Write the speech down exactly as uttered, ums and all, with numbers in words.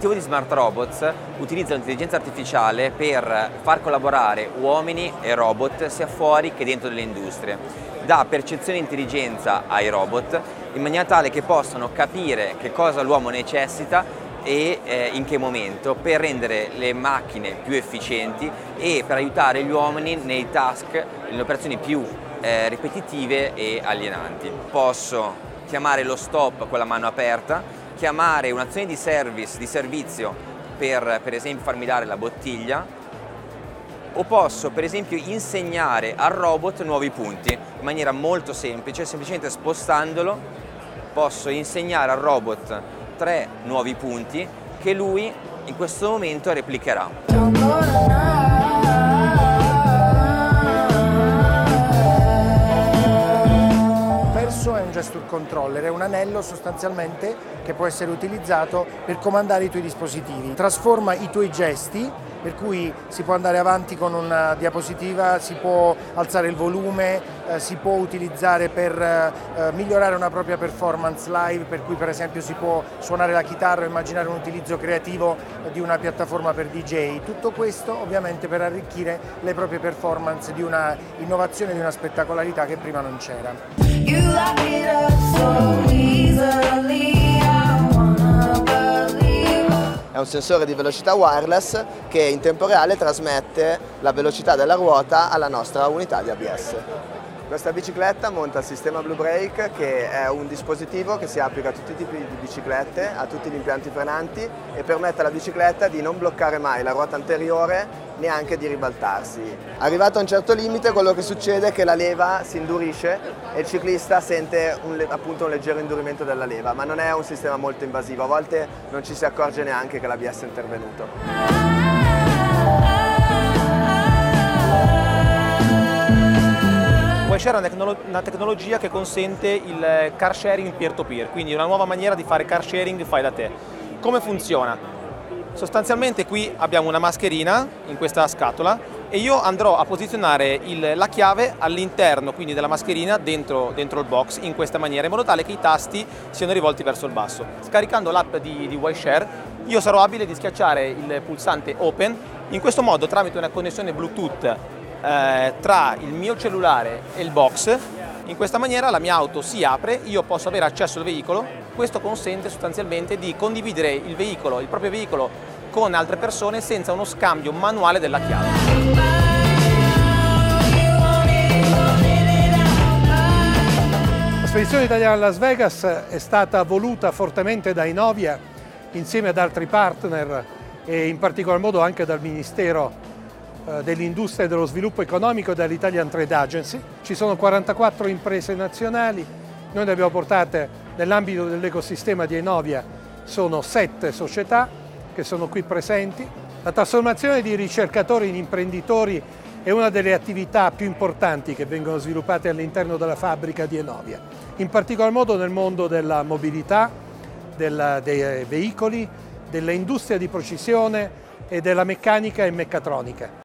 dispositivo di Smart Robots utilizza l'intelligenza artificiale per far collaborare uomini e robot sia fuori che dentro delle industrie. Dà percezione e intelligenza ai robot in maniera tale che possano capire che cosa l'uomo necessita e eh, in che momento, per rendere le macchine più efficienti e per aiutare gli uomini nei task, nelle operazioni più eh, ripetitive e alienanti. Posso chiamare lo stop con la mano aperta, chiamare un'azione di service, di servizio per, per esempio farmi dare la bottiglia, o posso per esempio insegnare al robot nuovi punti in maniera molto semplice, semplicemente spostandolo posso insegnare al robot tre nuovi punti che lui in questo momento replicherà. È un gesture controller, è un anello sostanzialmente che può essere utilizzato per comandare i tuoi dispositivi. Trasforma i tuoi gesti, per cui si può andare avanti con una diapositiva, si può alzare il volume, eh, si può utilizzare per eh, migliorare una propria performance live, per cui per esempio si può suonare la chitarra o immaginare un utilizzo creativo di una piattaforma per D J. Tutto questo ovviamente per arricchire le proprie performance di una innovazione, di una spettacolarità che prima non c'era. È un sensore di velocità wireless che in tempo reale trasmette la velocità della ruota alla nostra unità di A B S. Questa bicicletta monta il sistema Blue Brake, che è un dispositivo che si applica a tutti i tipi di biciclette, a tutti gli impianti frenanti e permette alla bicicletta di non bloccare mai la ruota anteriore, neanche di ribaltarsi. Arrivato a un certo limite, quello che succede è che la leva si indurisce e il ciclista sente un, appunto un leggero indurimento della leva, ma non è un sistema molto invasivo, a volte non ci si accorge neanche che l'A B S è intervenuto. WiShare è una tecnologia che consente il car sharing peer-to-peer, quindi una nuova maniera di fare car sharing fai da te. Come funziona? Sostanzialmente qui abbiamo una mascherina in questa scatola e io andrò a posizionare il, la chiave all'interno quindi della mascherina dentro, dentro il box in questa maniera, in modo tale che i tasti siano rivolti verso il basso. Scaricando l'app di, di WiShare io sarò abile di schiacciare il pulsante Open, in questo modo tramite una connessione Bluetooth eh, tra il mio cellulare e il box, in questa maniera la mia auto si apre, io posso avere accesso al veicolo. Questo consente sostanzialmente di condividere il veicolo, il proprio veicolo con altre persone senza uno scambio manuale della chiave. La spedizione italiana a Las Vegas è stata voluta fortemente da Enovia insieme ad altri partner e in particolar modo anche dal Ministero dell'Industria e dello Sviluppo Economico e dall'Italian Trade Agency. Ci sono quarantaquattro imprese nazionali, noi ne abbiamo portate nell'ambito dell'ecosistema di Enovia, sono sette società che sono qui presenti. La trasformazione di ricercatori in imprenditori è una delle attività più importanti che vengono sviluppate all'interno della fabbrica di Enovia, in particolar modo nel mondo della mobilità, della, dei veicoli, dell'industria di precisione e della meccanica e meccatronica.